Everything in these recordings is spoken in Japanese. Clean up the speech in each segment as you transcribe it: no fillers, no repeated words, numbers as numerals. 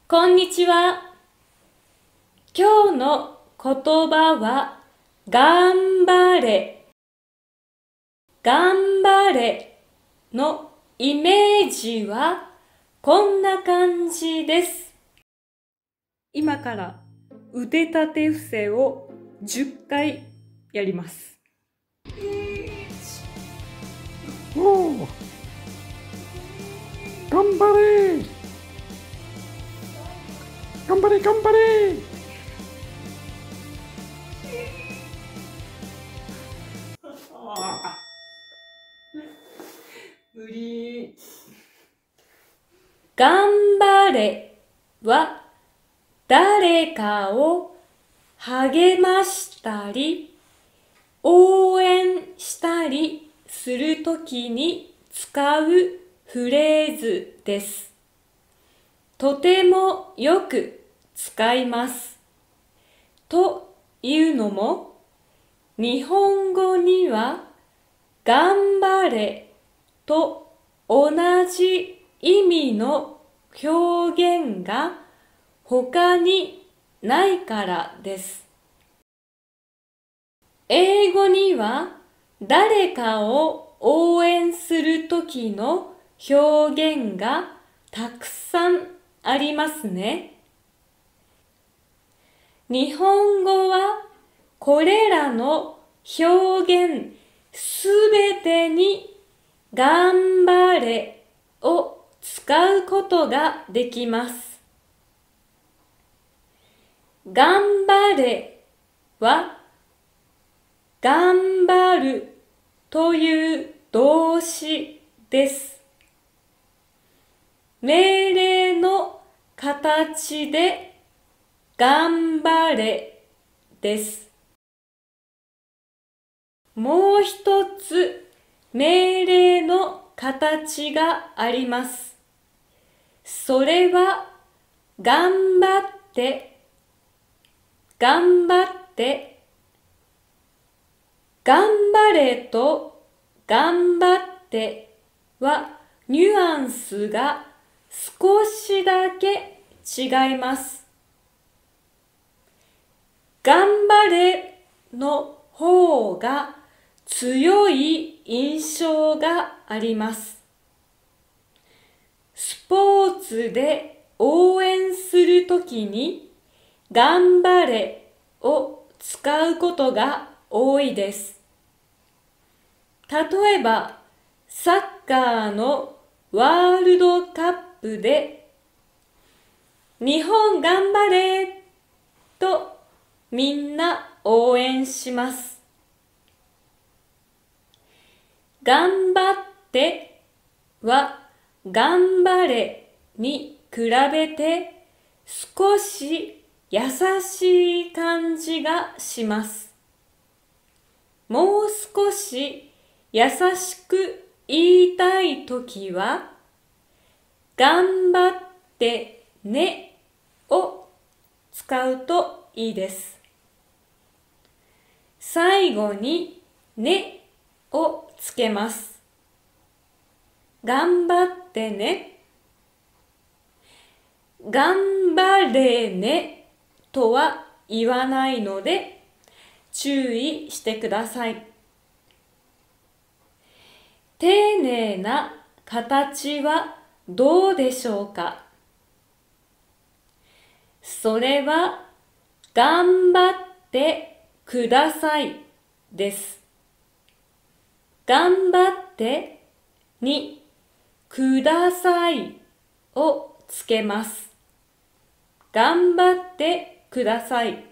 こんにちは。今日の言葉は、頑張れ。頑張れのイメージはこんな感じです。今から腕立て伏せを10回やります。 おお、頑張れ頑張れ頑張れ。 無理。頑張れは誰かを励ましたり応援したりするときに使うフレーズです。とてもよく使います。というのも、日本語には頑張れと同じ意味の表現が他にないからです。英語には誰かを応援するときの表現がたくさんありますね。日本語はこれらの表現すべてに頑張れを使うことができます。頑張れは頑張るという動詞です。命令の形で頑張れです。もう一つ命令の形があります。それは頑張って、頑張って、頑張れと頑張ってはニュアンスが少しだけ違います。頑張れの方が強い印象があります。スポーツで応援するときに頑張れを使うことが多いです。例えば、サッカーのワールドカップで日本頑張れとみんな応援します。頑張っては頑張れに比べて少し優しい感じがします。もう少し優しく言いたいときは、頑張ってねを使うといいです。最後にねをつけます。頑張ってね。頑張れねとは言わないので注意してください。丁寧な形はどうでしょうか？それは頑張ってくださいです。頑張ってにくださいをつけます。頑張ってください。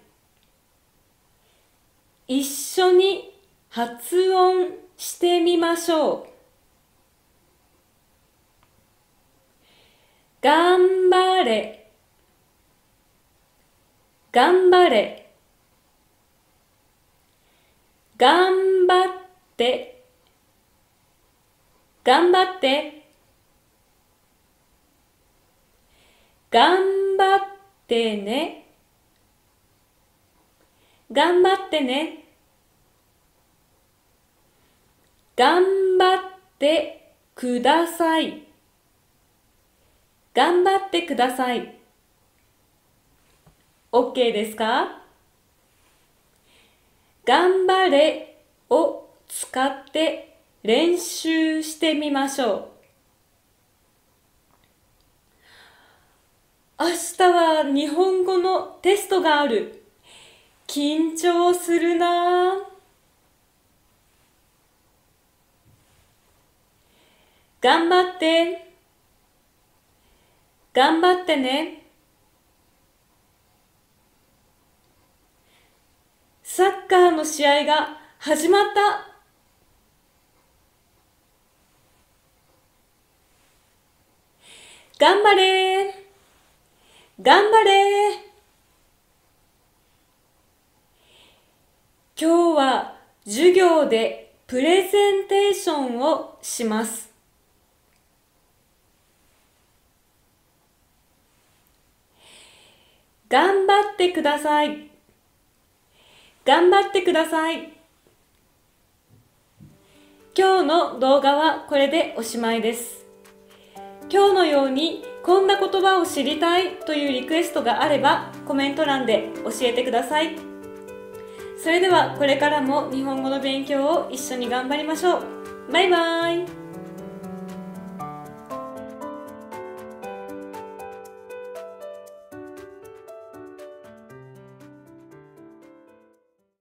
一緒に発音してみましょう。頑張れ、頑張れ。頑張って、頑張って。頑張ってね。頑張ってね。頑張ってください。頑張ってください。 OK ですか？頑張れを使って練習してみましょう。明日は日本語のテストがある。緊張するなぁ。頑張って。頑張ってね。サッカーの試合が始まった。頑張れー。頑張れー。今日は授業でプレゼンテーションをします。頑張ってください。頑張ってください。今日の動画はこれでおしまいです。今日のようにこんな言葉を知りたいというリクエストがあればコメント欄で教えてください。それではこれからも日本語の勉強を一緒に頑張りましょう。バイバイ。